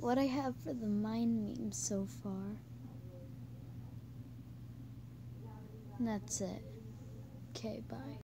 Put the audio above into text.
what I have for the mind memes so far. And that's it. Okay, bye.